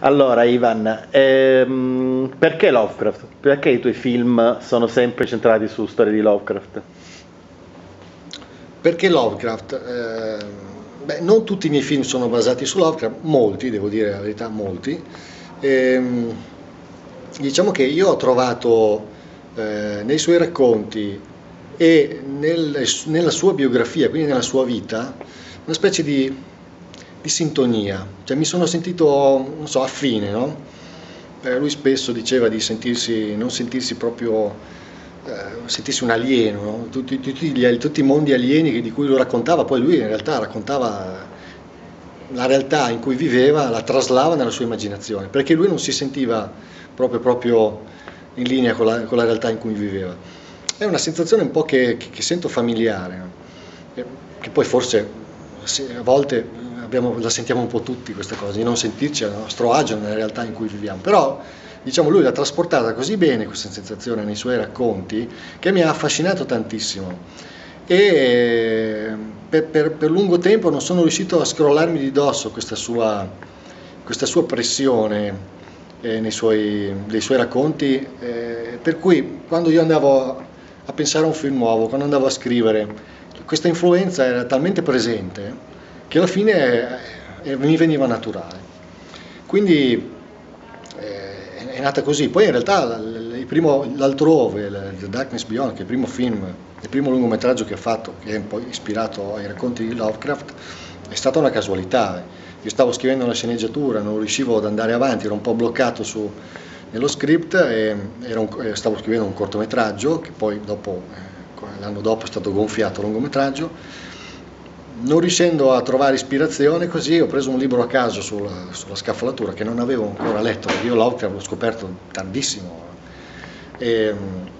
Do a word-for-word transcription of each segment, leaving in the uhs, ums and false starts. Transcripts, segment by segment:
Allora, Ivan, ehm, perché Lovecraft? Perché i tuoi film sono sempre centrati su storie di Lovecraft? Perché Lovecraft? Eh, beh, non tutti i miei film sono basati su Lovecraft, molti, devo dire la verità, molti. Ehm, diciamo che io ho trovato eh, nei suoi racconti e nel- nella sua biografia, quindi nella sua vita, una specie di, di sintonia. Cioè mi sono sentito, non so, affine, no? Eh, lui spesso diceva di sentirsi, non sentirsi proprio, eh, sentirsi un alieno, no? Tutti, tutti gli- tutti i mondi alieni che- di cui lui raccontava, poi lui in realtà raccontava la realtà in cui viveva, la traslava nella sua immaginazione, perché lui non si sentiva proprio, proprio in linea con la, con la realtà in cui viveva. È una sensazione un po' che, che- che sento familiare, no? Eh, che poi forse se- a volte abbiamo- la sentiamo un po' tutti questa cosa, di non sentirci a nostro agio nella realtà in cui viviamo, però diciamo lui l'ha trasportata così bene questa sensazione nei suoi racconti che mi ha affascinato tantissimo e per, per- per lungo tempo non sono riuscito a scrollarmi di dosso questa sua, questa sua pressione eh, nei suoi, dei suoi racconti, eh, per cui quando io andavo a pensare a un film nuovo, quando andavo a scrivere, questa influenza era talmente presente che alla fine eh, mi veniva naturale. Quindi eh, è nata così. Poi in realtà l- il primo, l'altrove, l- The Darkness Beyond, che è il primo film, il primo lungometraggio che ha fatto, che è un po' ispirato ai racconti di Lovecraft, è stata una casualità. Io stavo scrivendo una sceneggiatura, non riuscivo ad andare avanti, ero un po' bloccato su, nello script e era un- eh, stavo scrivendo un cortometraggio che poi dopo, eh, l'anno dopo è stato gonfiato lungometraggio. Non riuscendo a trovare ispirazione così ho preso un libro a caso sulla, sulla scaffalatura che non avevo ancora letto, perché io Lovecraft l'ho scoperto tardissimo. E,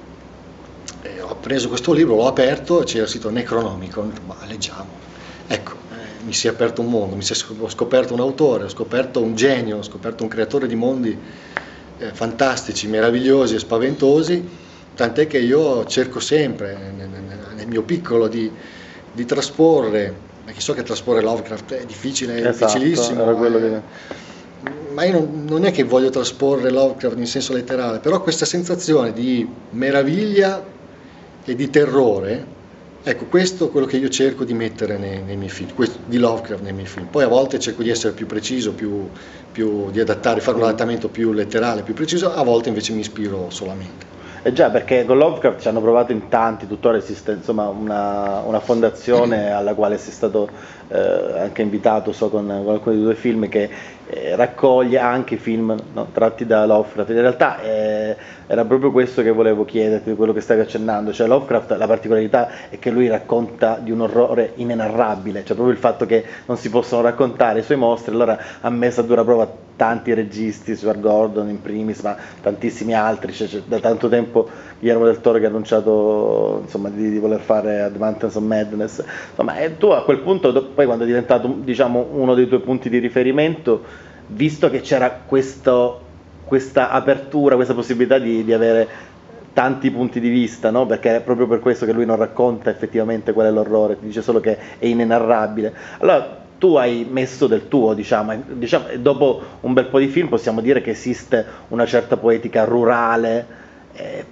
e ho preso questo libro, l'ho aperto e c'era il sito Necronomicon, ho detto, ma leggiamo. Ecco, eh, mi si è aperto un mondo, mi si è, sc- ho scoperto un autore, ho scoperto un genio, ho scoperto un creatore di mondi eh, fantastici, meravigliosi e spaventosi, tant'è che io cerco sempre nel, nel- nel mio piccolo di, di trasporre, perché so che trasporre Lovecraft è difficile, è Esatto, era difficilissimo, quello è- che... ma io non, non è che voglio trasporre Lovecraft in senso letterale, però questa sensazione di meraviglia e di terrore, ecco, questo è quello che io cerco di mettere nei, nei miei film, questo- di Lovecraft nei miei film. Poi a volte cerco di essere più preciso, più, più- di adattare, fare un Mm. adattamento più letterale, più preciso, a volte invece mi ispiro solamente. Eh già, perché con Lovecraft ci hanno provato in tanti, tuttora esiste insomma una, una fondazione alla quale sei stato eh, anche invitato, so, con, con alcuni dei tuoi film, che eh, raccoglie anche film, no, tratti da Lovecraft. In realtà eh, era proprio questo che volevo chiederti, di quello che stavi accennando, cioè Lovecraft, la particolarità è che lui racconta di un orrore inenarrabile, cioè proprio il fatto che non si possono raccontare i suoi mostri. Allora ha messo a dura prova tanti registi, Stuart Gordon in primis, ma tantissimi altri, cioè, c'è da tanto tempo Guillermo del Toro che ha annunciato insomma, di, di voler fare The Mountains of Madness, insomma, e tu a quel punto, do- poi quando è diventato diciamo, uno dei tuoi punti di riferimento, visto che c'era questo, questa apertura, questa possibilità di, di avere tanti punti di vista, no? Perché è proprio per questo che lui non racconta effettivamente qual è l'orrore, ti dice solo che è inenarrabile. Allora tu hai messo del tuo, diciamo, e- diciamo, e dopo un bel po' di film possiamo dire che esiste una certa poetica rurale eh,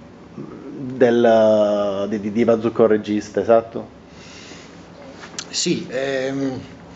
del, di, di, di Mazzucco il regista, esatto? Sì, ehm,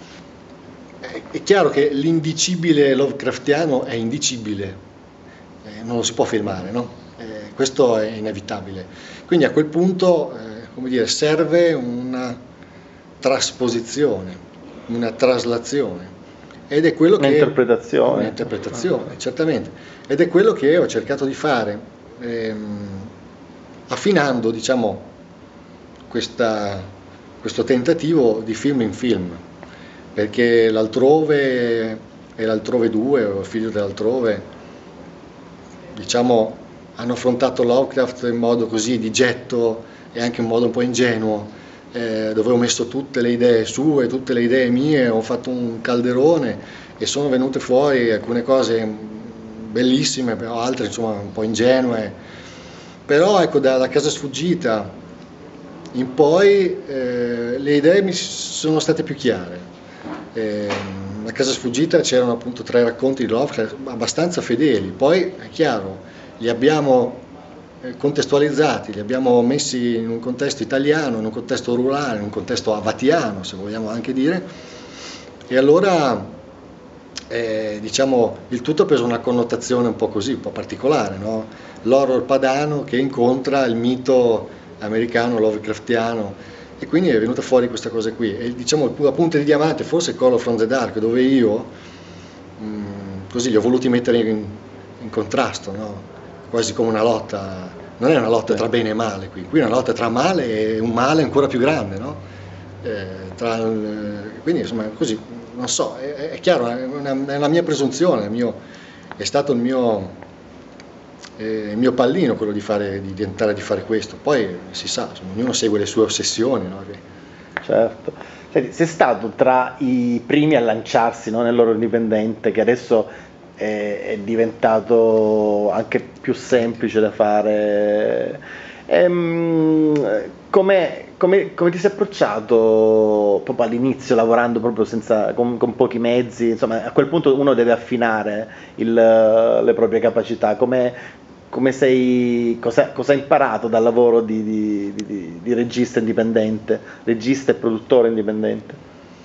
è è chiaro che l'indicibile Lovecraftiano è indicibile, eh, non lo si può filmare, no? Eh, questo è inevitabile. Quindi a quel punto, eh, come dire, serve una trasposizione, una traslazione. Ed è quello che, Un'interpretazione. un'interpretazione, certamente, ed è quello che ho cercato di fare, ehm, affinando, diciamo, questa- questo tentativo di film in film, perché l'altrove e l'altrove due, o il figlio dell'altrove, diciamo, hanno affrontato Lovecraft in modo così di getto e anche in modo un po' ingenuo, eh, dove ho messo tutte le idee sue, tutte le idee mie, ho fatto un calderone e sono venute fuori alcune cose bellissime, però altre insomma un po' ingenue. Però ecco, dalla casa sfuggita in poi eh, le idee mi sono state più chiare. Eh, La casa sfuggita c'erano appunto tre racconti di Lovecraft abbastanza fedeli, poi è chiaro, li abbiamo contestualizzati, li abbiamo messi in un contesto italiano, in un contesto rurale, in un contesto avatiano, se vogliamo anche dire, e allora eh, diciamo il tutto ha preso una connotazione un po' così, un po' particolare, no? L'horror padano che incontra il mito americano, Lovecraftiano, e quindi è venuta fuori questa cosa qui, e diciamo la punta di diamante forse Call from the Dark, dove io mh, così li ho voluti mettere in, in contrasto, no? Quasi come una lotta, non è una lotta tra bene e male qui, qui è una lotta tra male e un male ancora più grande, no? Eh, tra, quindi insomma così, non so, è, è chiaro, è una, è una mia presunzione, il mio, è stato il mio, eh, il mio pallino quello di, fare, di tentare di fare questo, poi si sa, insomma, ognuno segue le sue ossessioni, no? Certo. Senti, sei stato tra i primi a lanciarsi, no, nell'horror indipendente, che adesso è diventato anche più semplice da fare. Ehm, come, come, come ti sei approcciato proprio all'inizio, lavorando proprio senza, con, con pochi mezzi? Insomma, a quel punto uno deve affinare il, le proprie capacità. Come, come sei, cosa, cosa hai imparato dal lavoro di, di, di, di regista indipendente, regista e produttore indipendente?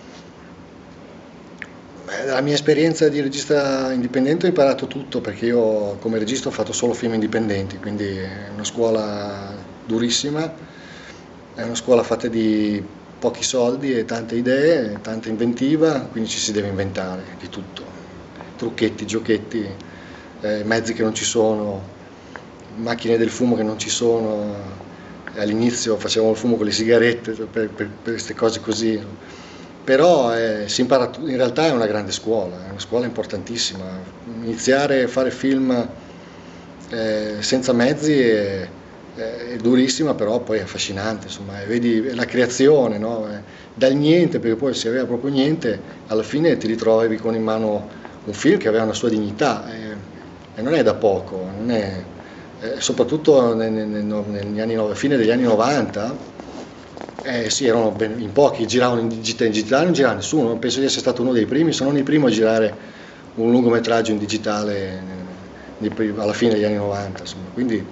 Dalla mia esperienza di regista indipendente ho imparato tutto, perché io come regista ho fatto solo film indipendenti, quindi è una scuola durissima, è una scuola fatta di pochi soldi e tante idee, tanta inventiva, quindi ci si deve inventare di tutto, trucchetti, giochetti, eh, mezzi che non ci sono, macchine del fumo che non ci sono, all'inizio facevamo il fumo con le sigarette per, per, per queste cose così. Però eh, si impara, in realtà è una grande scuola, è una scuola importantissima. Iniziare a fare film eh, senza mezzi è, è durissima, però poi è affascinante, insomma, e vedi la creazione, no? Dal niente, perché poi si aveva proprio niente, alla fine ti ritrovi con in mano un film che aveva una sua dignità, e, e non è da poco, non è, eh, soprattutto nel, nel, negli anni, fine degli anni novanta. Eh sì, erano ben, in pochi, giravano in digitale, in digitale non girava nessuno, penso di essere stato uno dei primi, se non il primo a girare un lungometraggio in digitale eh, alla fine degli anni novanta, insomma. Quindi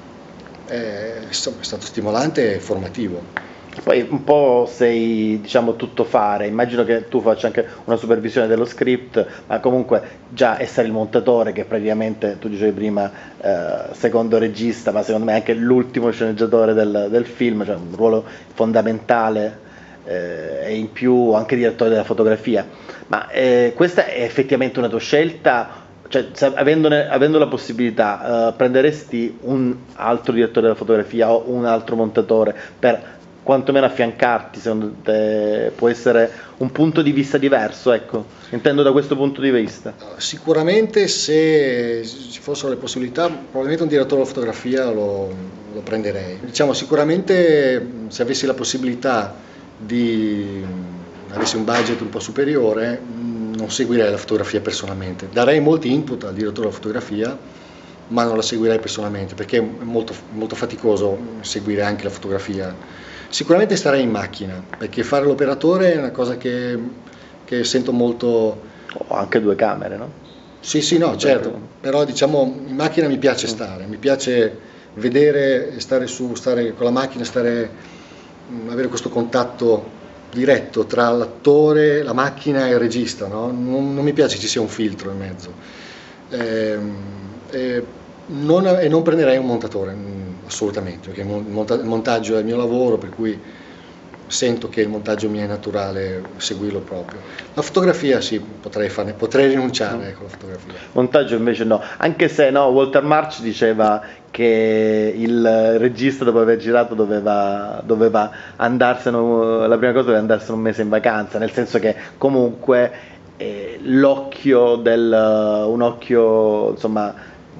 eh, è stato stimolante e formativo. Poi un po' sei, diciamo, tuttofare, immagino che tu faccia anche una supervisione dello script, ma comunque già essere il montatore, che praticamente, tu dicevi prima, eh, secondo regista, ma secondo me anche l'ultimo sceneggiatore del, del film, cioè un ruolo fondamentale, eh, e in più anche direttore della fotografia. Ma eh, questa è effettivamente una tua scelta? Cioè, se, avendone, avendo la possibilità, eh, prenderesti un altro direttore della fotografia o un altro montatore per quantomeno affiancarti? Secondo te può essere un punto di vista diverso, ecco, intendo da questo punto di vista. Sicuramente se ci fossero le possibilità, probabilmente un direttore della fotografia lo, lo prenderei. Diciamo, sicuramente se avessi la possibilità di avessi un budget un po' superiore, non seguirei la fotografia personalmente. Darei molti input al direttore della fotografia, ma non la seguirei personalmente, perché è molto, molto faticoso seguire anche la fotografia. Sicuramente starei in macchina, perché fare l'operatore è una cosa che, che sento molto. O anche due camere, no? Sì, sì, no, certo, però diciamo in macchina mi piace stare, mi piace vedere, stare su, stare con la macchina, stare, avere questo contatto diretto tra l'attore, la macchina e il regista, no? Non, non mi piace ci sia un filtro in mezzo. Eh, eh, non, e non prenderei un montatore, assolutamente, perché il, monta- il montaggio è il mio lavoro, per cui sento che il montaggio mi è naturale seguirlo proprio. La fotografia sì, potrei, farne, potrei rinunciare, ecco, alla fotografia. Montaggio invece no, anche se no, Walter March diceva che il regista dopo aver girato doveva, doveva andarsene, la prima cosa doveva andarsene un mese in vacanza, nel senso che comunque eh, l'occhio del, un occhio insomma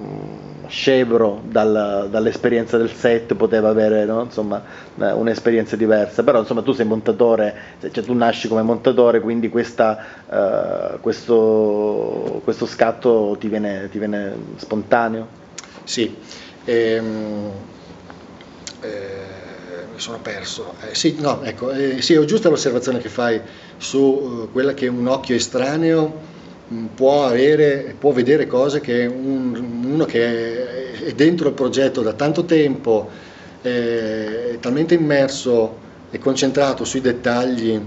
scevro dal, dall'esperienza del set poteva avere, no? Insomma, un'esperienza diversa, però insomma tu sei montatore, cioè tu nasci come montatore, quindi questa, uh, questo, questo scatto ti viene, ti viene spontaneo? Sì, ehm, eh, mi sono perso. Eh, sì, no, ecco, eh, sì, è giusta l'osservazione che fai su uh, quella che un occhio estraneo mh, può avere, può vedere cose che un, uno che è, è dentro il progetto da tanto tempo, eh, è talmente immerso e concentrato sui dettagli,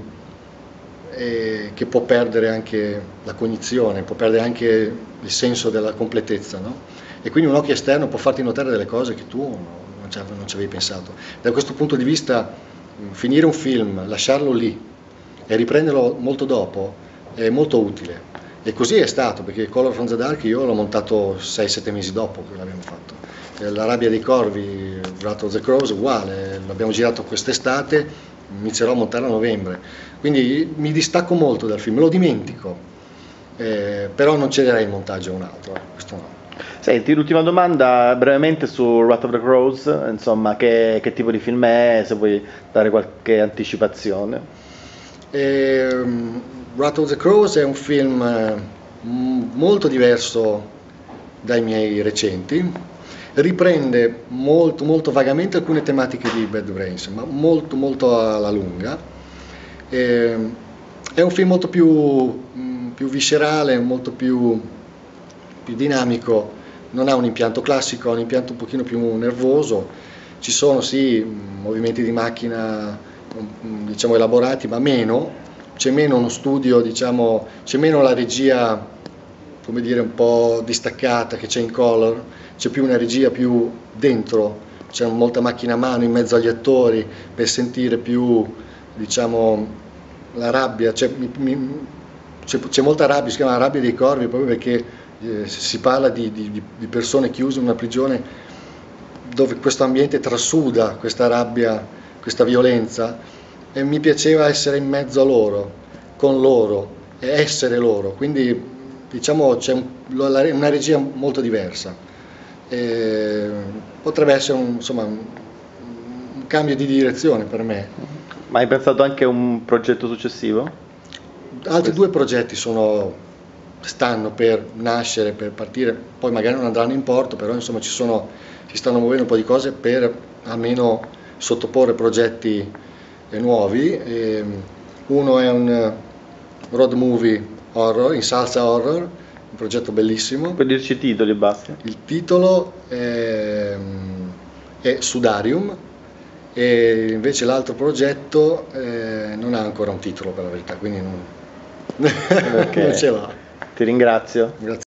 eh, che può perdere anche la cognizione, può perdere anche il senso della completezza, no? E quindi un occhio esterno può farti notare delle cose che tu non ci non ci avevi pensato. Da questo punto di vista, finire un film, lasciarlo lì e riprenderlo molto dopo è molto utile. E così è stato, perché Color from the Dark io l'ho montato sei sette mesi dopo che l'abbiamo fatto. La rabbia dei corvi, Wrath of the Crows, uguale, l'abbiamo girato quest'estate, inizierò a montarlo a novembre. Quindi mi distacco molto dal film, lo dimentico, eh, però non cederei il montaggio a un altro, eh, questo no. Senti, l'ultima domanda brevemente su Wrath of the Crows, insomma, che, che tipo di film è, se vuoi dare qualche anticipazione. E, Wrath of the Crows è un film eh, molto diverso dai miei recenti, riprende molto, molto vagamente alcune tematiche di Bad Brains, ma molto, molto alla lunga. E, è un film molto più, più viscerale, molto più, più dinamico. Non ha un impianto classico, ha un impianto un pochino più nervoso, ci sono sì movimenti di macchina diciamo elaborati, ma meno, c'è meno uno studio, diciamo, c'è meno la regia, come dire, un po' distaccata che c'è in Color, c'è più una regia più dentro, c'è molta macchina a mano in mezzo agli attori per sentire più, diciamo, la rabbia, c'è, c'è, c'è molta rabbia, si chiama rabbia dei corvi proprio perché Eh, si parla di, di, di persone chiuse in una prigione dove questo ambiente trasuda questa rabbia, questa violenza, e mi piaceva essere in mezzo a loro, con loro, e essere loro, quindi diciamo c'è un, una regia molto diversa. E potrebbe essere un, insomma, un, un cambio di direzione per me. Ma hai pensato anche a un progetto successivo? Altri due progetti sono stanno per nascere, per partire, poi magari non andranno in porto, però insomma ci sono, si stanno muovendo un po' di cose per almeno sottoporre progetti eh, nuovi. E uno è un road movie horror, in salsa horror, un progetto bellissimo. Puoi dirci i titoli, basta. Il titolo è, è Sudarium, e invece l'altro progetto eh, non ha ancora un titolo per la verità, quindi non, Okay. non ce l'ha. Ti ringrazio. Grazie.